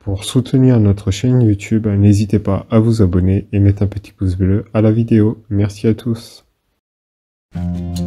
Pour soutenir notre chaîne YouTube, n'hésitez pas à vous abonner et mettre un petit pouce bleu à la vidéo. Merci à tous.